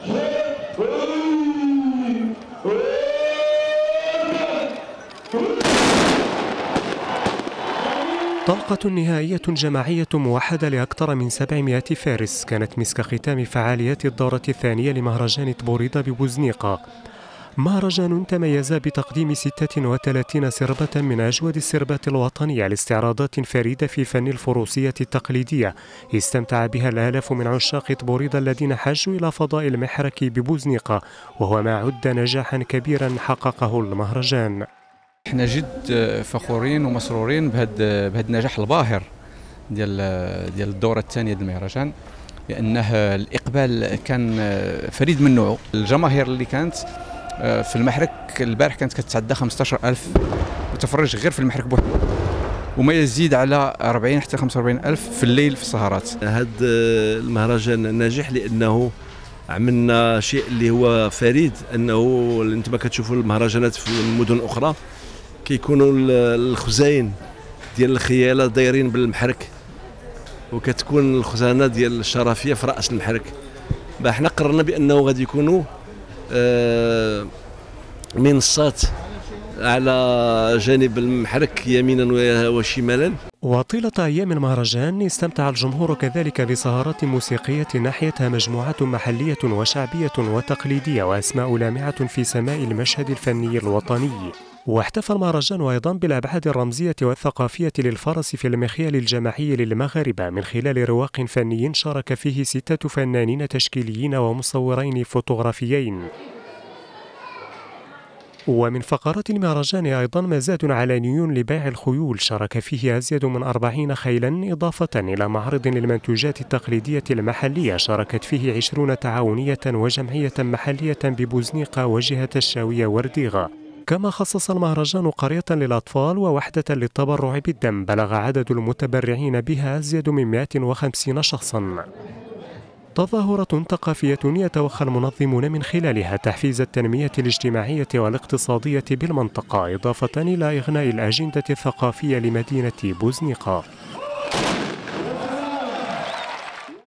طلقة نهائية جماعية موحدة لأكثر من 700 فارس كانت مسك ختام فعاليات الدورة الثانية لمهرجان تبوريدة ببوزنيقة. مهرجان تميز بتقديم 36 سربة من أجود السربات الوطنية لاستعراضات فريدة في فن الفروسية التقليدية استمتع بها الآلاف من عشاق تبوريدة الذين حاجوا إلى فضاء المحرك ببوزنيقة، وهو ما عد نجاحا كبيرا حققه المهرجان. احنا جد فخورين ومسرورين بهذا النجاح الباهر ديال الدوره الثانيه ديال المهرجان، لانه الاقبال كان فريد من نوعه. الجماهير اللي كانت في المحرك البارح كانت كتعدى 15000 متفرج غير في المحرك بوحده، وما يزيد على 40 حتى 45000 في الليل في السهرات. هذا المهرجان ناجح لانه عملنا شيء اللي هو فريد، انه انتم كتشوفوا المهرجانات في المدن الاخرى كيكونوا الخزاين ديال الخياله دايرين بالمحرك، وكتكون الخزانه ديال الشرفيه في راس المحرك. حنا قررنا بانه غادي يكونوا منصات على جانب المحرك يمينا وشمالا. وطيلة أيام المهرجان استمتع الجمهور كذلك بسهرات موسيقية ناحيتها مجموعات محلية وشعبية وتقليدية وأسماء لامعة في سماء المشهد الفني الوطني. واحتفى المهرجان أيضا بالأبعاد الرمزية والثقافية للفرس في المخيال الجماعي للمغاربة من خلال رواق فني شارك فيه 6 فنانين تشكيليين ومصورين فوتوغرافيين. ومن فقرات المهرجان أيضا مزاد علني لبيع الخيول شارك فيه أزيد من 40 خيلا، إضافة إلى معرض للمنتوجات التقليدية المحلية شاركت فيه 20 تعاونية وجمعية محلية ببوزنيقة وجهة الشاوية ورديغة. كما خصص المهرجان قرية للأطفال ووحدة للتبرع بالدم بلغ عدد المتبرعين بها أزيد من 150 شخصا. تظاهرة ثقافية يتوخى المنظمون من خلالها تحفيز التنمية الاجتماعية والاقتصادية بالمنطقة، إضافة إلى إغناء الأجندة الثقافية لمدينة بوزنيقة.